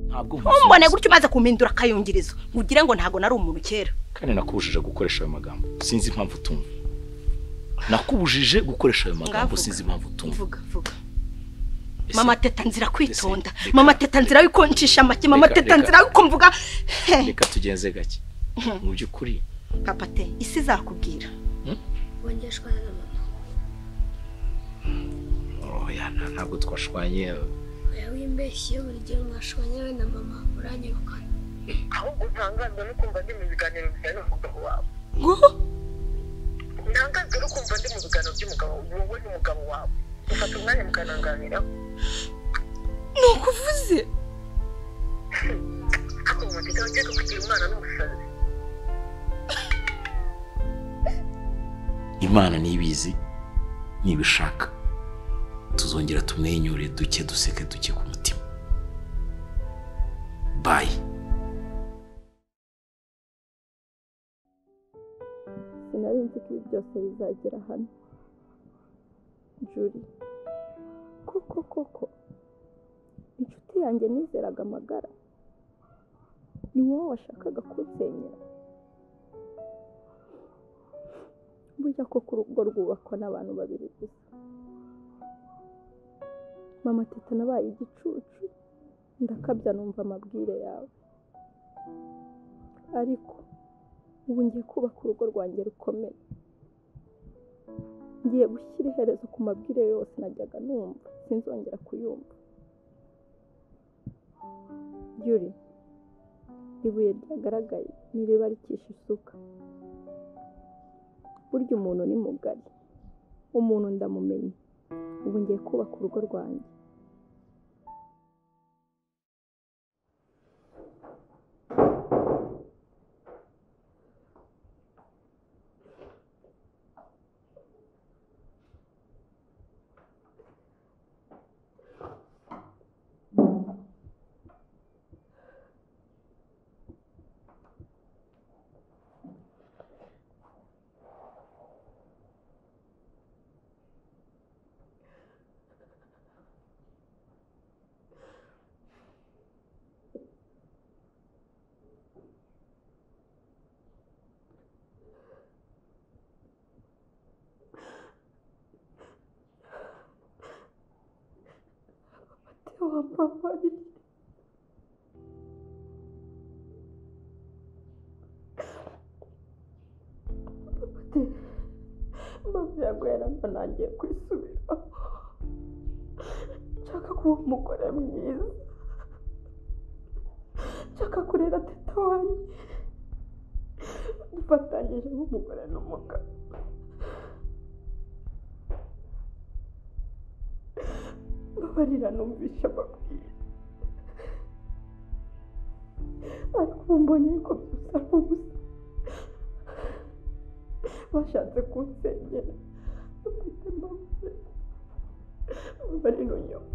ntabwo umbone gutyo maze kumpindura akayungirizo ugire ngo ntago nari umuntu kera kandi nakubujije gukoresha ayo magambo sinzi impamvu utumva nakubujije gukoresha ayo magambo sinzi impamvu utumva vuga mama teta nzira kwitonda mama teta nzira wikoncisha make mama teta nzira wikumvuga reka tugenze gake mu byukuri papa te isi zakubwira wongeshwa na mama ya ntabwo twashwanye oya wimbeshye buri gihe mwashwanye we na mama uranyirukana ahubwo ntangazwa no kumva ndi mu biganiro bijyanye n'umugabo wawe ntangazwa no kumva ndi mu biganiro by'umugabo wowe n'umugabo wawe ufata umwanya mukananganiraho ni ukuvuze ariko mu gihe ugiye kugira umwana n'umusazi Imana nibizi nibishaka tuzongera tumwenyure duke duseke duke ku mutima bye sinari nzi ko ibi byose bizagera hano Juri koko inshuti yanjye nizeraga amagara ni wowe washakaga kunsenyera burya koko urugo rwubakwa n'abantu babiri gusa mama teta nabaye igicucu ndakabya numva amabwire yawe ariko ubu ngiye kubaka urugo rwanjye rukomeye ngiye gushyira iherezo ku mabwire yose najyaga numva sinzongera kuyumva Juri ibuye ryagaragaye niriba rikisha isuka burya umuntu ni mugari umuntu ndamumenye ubu ngiye kubaka urugo rwanjye Papa mama yaguhera mba nangiye kwisubira nshaka kuba umugore mwiza nshaka kurera teta wanjye dufatanyije nk'umugore n'umugabo babarira numvisha amabwire ariko ubu mbonye ko byose ari ubusa bashatse kunsengera bafite mbavuze babarira unyuma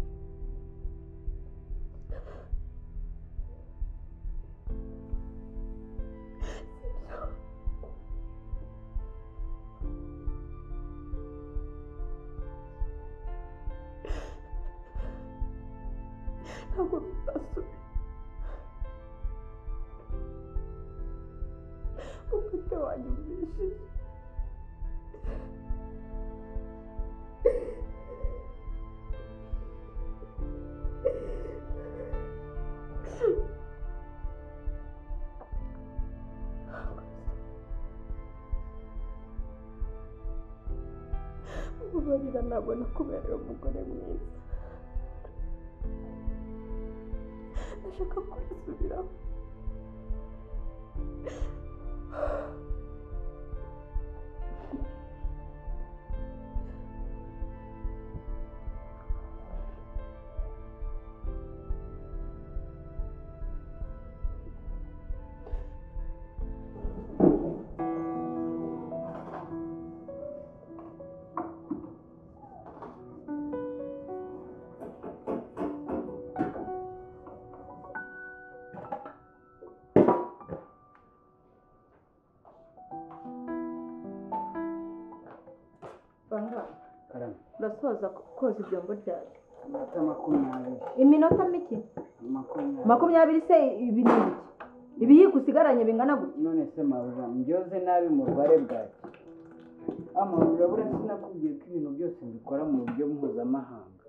ntabwo bizasubira ufite wanyumvishije mubarira ntabwo nakubereye umugore mwiza ndashaka kwisubiraho urasoza koza ibyombo ryari iminota mike 20 se ibi ni iki ibiyiko usigaranye bingana gute none se mabuja mbyoze nabi mu rware bwaki amabuja bure sinakubwiye ko ibintu byose mbikora mu buryo mpuzamahanga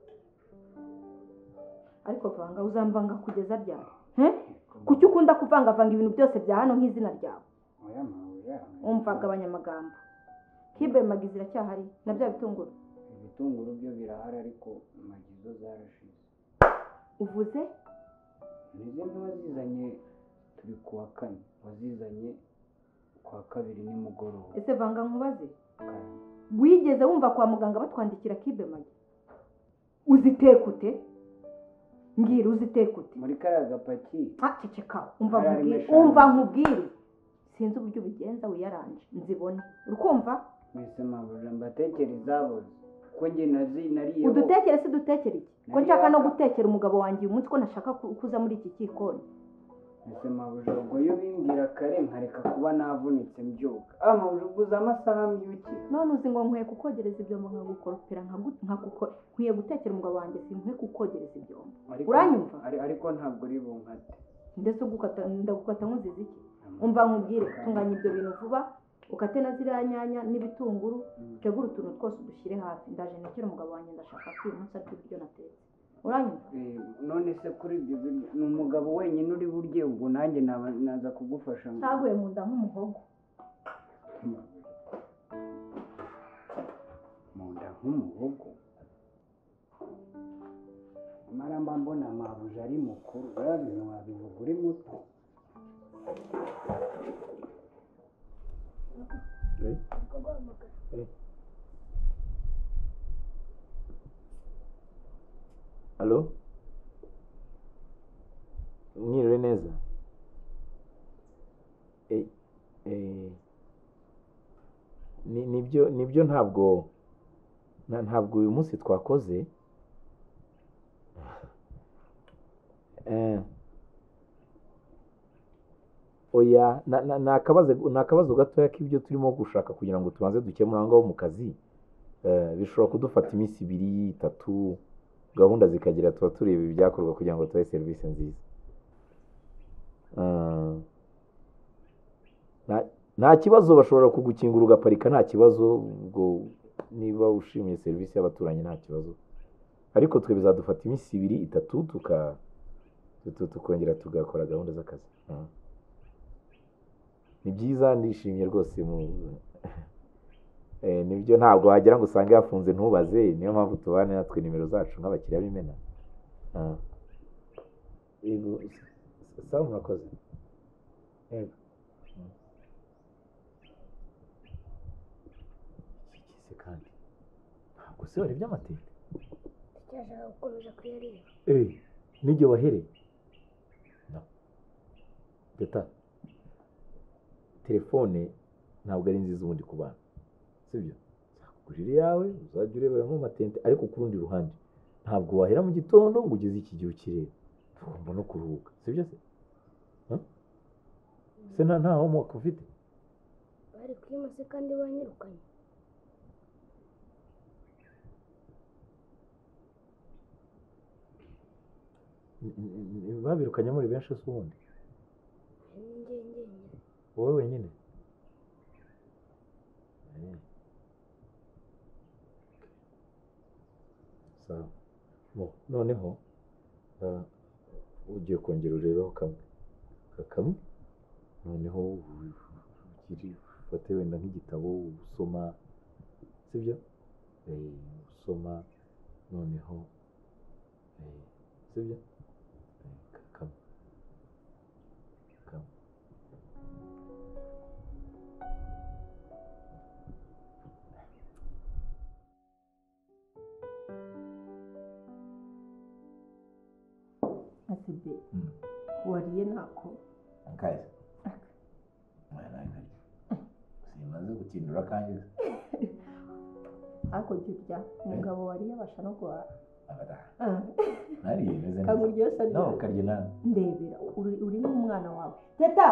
ariko vanga uzamvanga kugeza ryari kuki ukunda kuvangavanga ibintu byose bya hano nk'izina ryawe oya mabuja umvaga abanyamagambo kibe magizi iracyahari na bya bitunguru ibitunguru byo birahari ariko magizo zarashize uvuze nize ntiwazizanye turi kuwa kane wazizanye kwa kabiri nimugoroba ese vanga nkubaze wigeze wumva kwa muganga batwandikira kibe magi uzitekute mbwira uzitekute muri kariya gapaki ceceka umva nkubwire sinzi uburyo ubigenza wiyaranje nzibone urukumva mwese mabuja mbatekereza boze ko njye nariye udutekere se dutekere iki ko nshaka no gutekera umugabo wanjye uyu munsi ko nashaka kuza muri iki kikoni mwese mabuja ubwo iyo bimbwira kare nkareka kuba navunitse mbyuka mabuja uguze amasaha mbyukira none uzi ngo nkwiye kukogereza ibyombo nkagukoropera nkwiye gutekera umugabo wanjye sinkwiye kukogereza ibyombo uranyumva ariko ntabwo uri bunkate ndetse ndagukata nkuzize iki umva nkubwire tunganya ibyo bintu vuba ukate na ziriya nyanya n'ibitunguru utegure utuntu twose udushyire hafi ndaje nekera umugabo wanjye ndashaka ko uyu munsi ariko ibyo natetse uranyumva none se kuri ibyo ni umugabo wenyine uri burye ubwo nanjye naza kugufasha ntaguye mu nda nk'umuhogo mu nda nk'umuhogo mara mba mbona mabuja ari mukuru buriya bintu wabivuga uri muto Halo? Mwiriwe neza? Nibyo ntabwo uyu munsi twakoze. Oya nakabazo gatoya k'ibyo turimo gushaka kugira ngo tubanze dukemura aho ngaho mu kazi. Bishobora kudufata iminsi 2-3 gahunda zikagira tuba tureba ibyakorwa kugira ngo tubahe serivisi nziza. Nta kibazo bashobora kugukingura ugaparika nta kibazo ubwo niba ushimiye serivisi y'abaturanyi nta kibazo. Ariko twe bizadufata iminsi 2-3 tukongera tugakora gahunda z'akazi. Ni byiza ndishimye rwose nibyo ntabwo wagira ngo usange yafunze ntubaze niyo mpamvu tubane natwe nimero zacu nk'abakiriya b'imena. Yego sawa murakoze. Yego ikise kandi ntabwo se wari by'amateka cyashaka gukomeza kuyareba nijye wahereye no Teta telefone ntabwo ari nziza ubundi ku bana sibyo zakugurira yawe uzajya urebera mu matente ariko ku rundi ruhande ntabwo wahera mu gitondo ngo ugeze iki gihe ukireba tugomba no kuruhuka sibyo se se nta homework ufite bari kwimase kandi banyirukanye babirukanye muri benshi se ubundi wowe wenyine sawa noneho ugiye kongera urebeho kamwe noneho ufate wenda nk'igitabo usoma sibyo usoma noneho sibyo kamwe asibe wariye ntako akazi simaze gutindura kandi ariko jya umugabo wariye abasha no guhaha nariye meze neza kamuryosa no karye nawe ndebera uri n'umwana wawe teta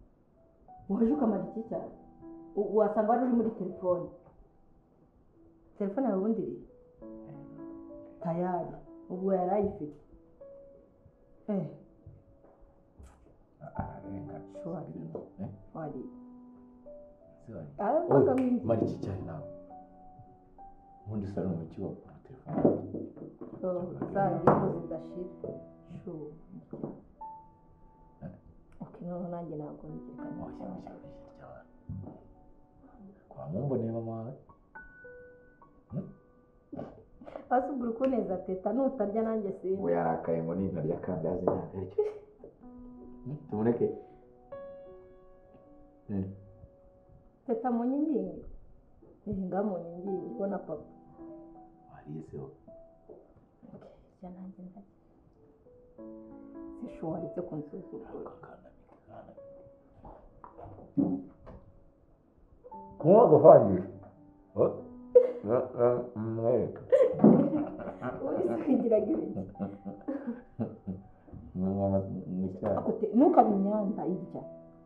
waje ukamara iki cyane wasanga wari uri muri telefone telefone yawe ubundi iri tayari ubwo yari ayifite ararenga shwari wari mari iki cyane nawe ubundi sara mu kigo ku telefone zagiye zidashira noneho nanjye ntabwo nzirikana kwa mumboneye mama wawe asubira ukuneza teta nutarya nanjye sinzi we yarakaye ngo nintarya kandi azi ntabwo aricyo tuboneke teta mu nyingingi nga mu nyingingi ubona papa wariye se wowe ya nanjye nzajya sishobora icyo kunsuzugura kunywa guhagije mwereka wigiraga ibiki ntukabe inyanda irya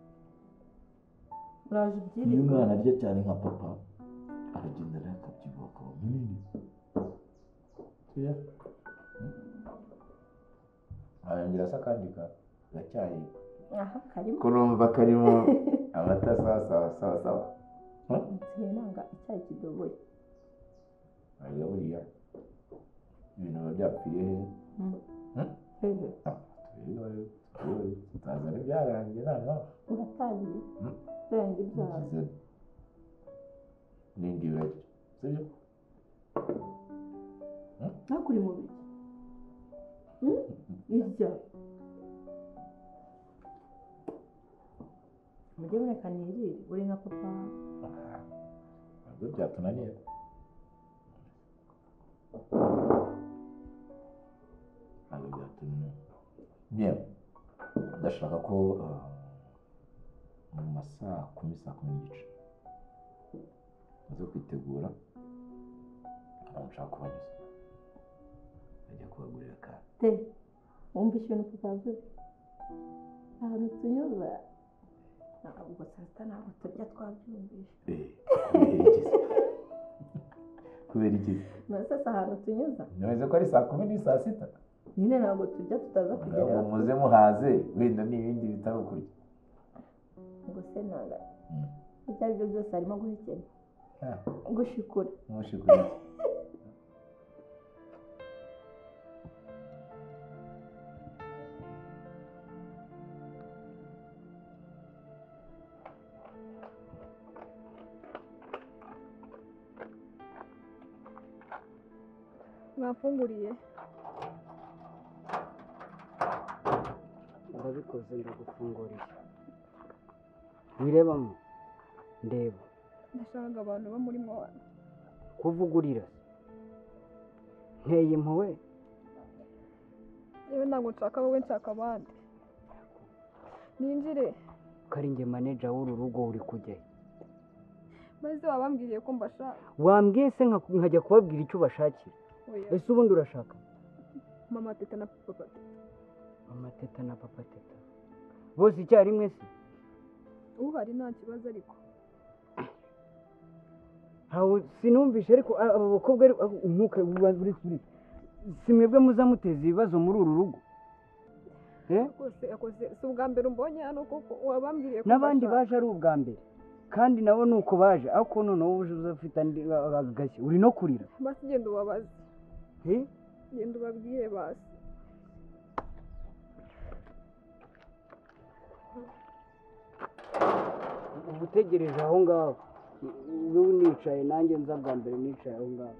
uraje ubyirirwa iyo umwana arya cyane nka papa aragenda rero akabyibuha akaba munini arongera asa akandi gacyayi karimo kurumva karimo amata sawa nsigaye nanga icyayi kidoboye arya buriya ibintu biba byapfiriye utazana ibyarangiye noneho uratangiye renga ibyawe n'indi biraryo sibyo nakuri mu biki irya mujye mureka nirire uri nka papa ntabwo byatunaniye yewe ndashaka ko mu masaa 10:10 uze kwitegura aho nshaka kubanyuza ajya kubagurira kandi wumvise ibintu tutavuze ahantu tunyuza ubwo saa sita ntabwo turya twabyumvise kubera iki nose si ahantu tunyuza ntiweze ko ari saa 10 ni saa 6 nyine ntabwo turya tutaza kugera muze muhaze wenda n'ibindi bitari ukurya ngo se nanga ibyo ari byo byose harimo guhekenya gushikura mwafunguriye ndabikoze ndagufunguriye wirebamo ndeba ndashaka abantu bo muri mwana kuvugurira nteye impuhwe yewe ntabwo nshaka wowe nshaka abandi ninjire karinge manager w'uru rugo uri kujyayo maze wabambwiriye ko mbashaka wambwiye se nkajya kubabwira icyo ubashakira ese ubundi urashaka mama teta na papa teta mama teta na papa teta bose icyarimwe se uhari nta kibazo ariko sinumvishe ariko aba bakobwa umwuka uri si mwebwe muzamuteza ibibazo muri uru rugo si ubwa mbere umbonye hano kuko wabambwiriye ko n'abandi baje ari ubwa mbere kandi nabo ni uko baje ariko noneho uje uzafite agashya uri no kurira basi genda ubabaze genda ubabwire basi uba utegereje aho ngaho wowe unicaye nanjye nza bwa mbere nicaye aho ngaho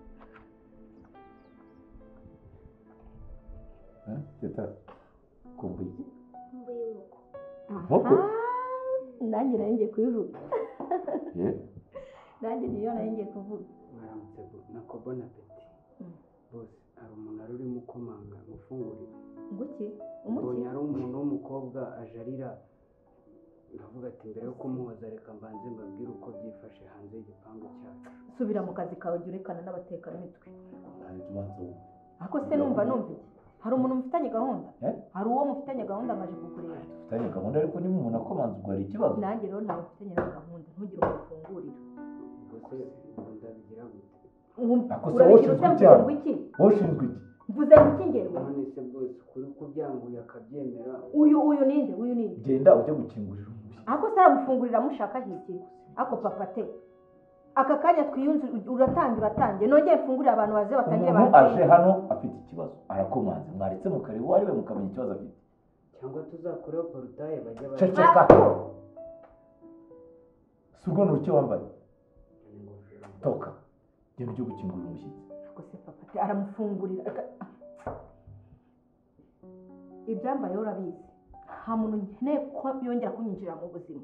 teta kumbuye inkoko nanjye nari ngiye kubivuga nanjye niyo nari ngiye kuvuga mwaramutse na kobona peti bose hari umuntu ari urimo ukomanga mufungurire nguki mbonye ari umuntu w'umukobwa aje arira ndavuga ati mbere yo kumuhoza reka mbanze mbabwire uko byifashe hanze y'igipangu cyacu subira mu kazi kawe jya urekana n'abatekamitwe ariko se numva iki hari umuntu mufitanye gahunda hari uwo mufitanye gahunda amaje kukureba mufitanye gahunda ariko niba umuntu akomanze ubwo hari ikibazo nanjye rero ntabwo mufitanye na gahunda ntugire umufungurira ubwo se ndabigira gute urabigira utamvuze ngo iki wowe ushinzwe iki mvuze ngo iki ngewe none se bwose kuri kubyanguye akabyemera uyu ninde genda ujye gukingurira umushyitsi ako se aragufungurira mushaka hiki ako papa te aka kanya twiyunze uratangiye nongeye mfungurira abantu baze batangire umuntu aje hano afite ikibazo arakomanze mwaretse mukareba uwo ari we mukamenya ikibazo afite cyangwa tuzakoreho porutaye bajya ceceka si urwo ni uruke wambaye toka genda ujye gukingurira umushyitsi ako se papa te aramufungurira ibyambayeho urabizi nta muntu nkeneye ko yongera kunyinjira mu buzima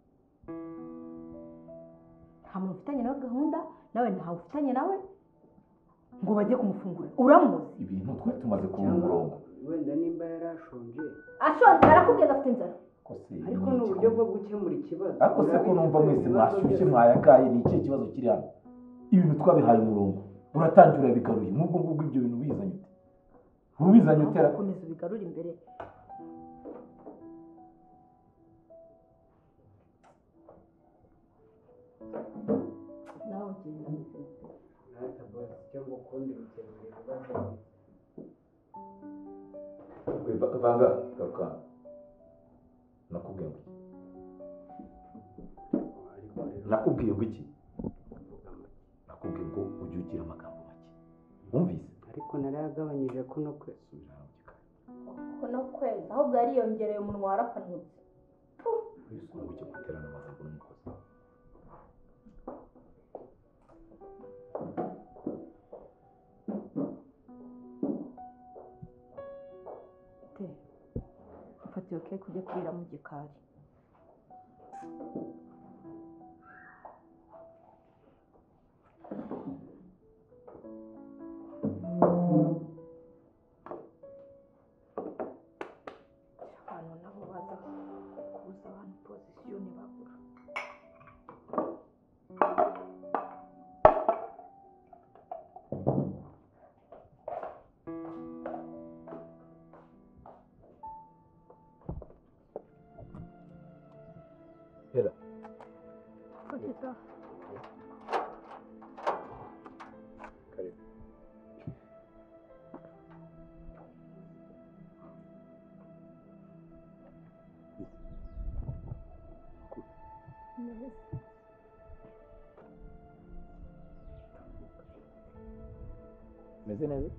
nta muntu ufitanye nawe gahunda nawe ntawe ufitanye nawe ngo bajye kumufungurira uramuzi ibintu twari tumaze kubona umurongo wenda nimba yarashonje ashonje arakubwira afite inzara ariko ni uburyo bwo gukemura ikibazo ariko se ko numva mwese mwashyushye mwayagaye ni ikihe kibazo kiri hano ibintu twabihaye umurongo uratangira urabigaruye nk'ubwo ngubwo ibyo bintu ubizanye ute ubizanye utera komeza ubigarure imbere nawe ugenda ntata bose icyo ngukundi gukemura ibibazo vanga garuka nakubwiye ngo nakubwiye ngo iki nakubwiye ngo ujye ugira amagambo make wumvise ariko narayagabanyije ko no kwezi ahubwo yariyongereye umunwa warakanutse wisura ujye guterana amagambo n'umukozi ufata iyo keke ujye kurira mu gikari abantu nabo baza kuza abantu pozisiyo ntibabura hera Kugeza karibu neza meze neza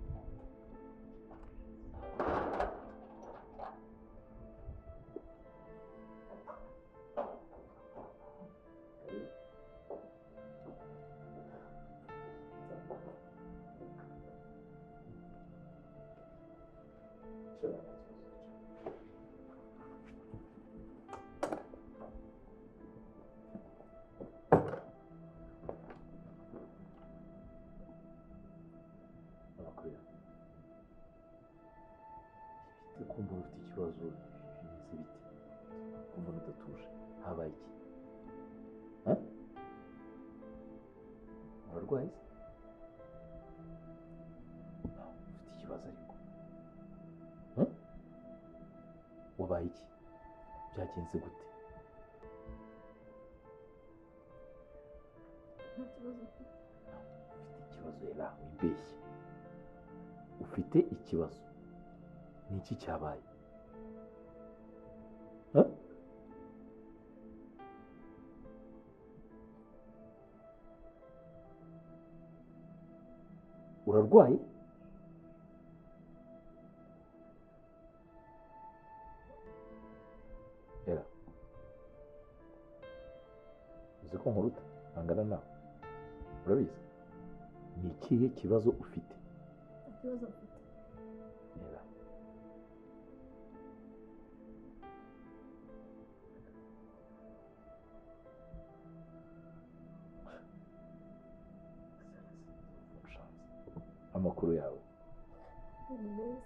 kumva ufite ikibazo bimeze bite kumva udatuje habaye iki urarwaye se ufite ikibazo ariko wabaye iki byagenze gute nta kibazo mfite ufite ikibazo rero wibeshye ufite ikibazo ni iki cyabaye urarwaye era uzi ko nkuruta ntangana nawe urabizi ni ikihe kibazo ufite nta kibazo mfite era amakuru yawe ni meza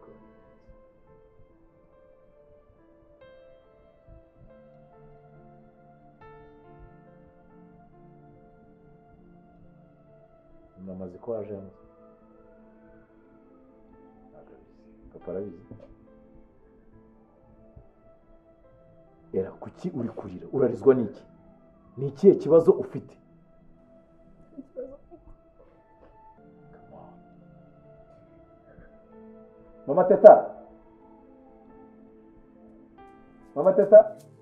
mama azi ko waje hano ntabwo abizi papa arabizi era kuki uri kurira urarizwa n'iki ni ikihe kibazo ufite nta kibazo mfite Mama Teta. Mama Teta.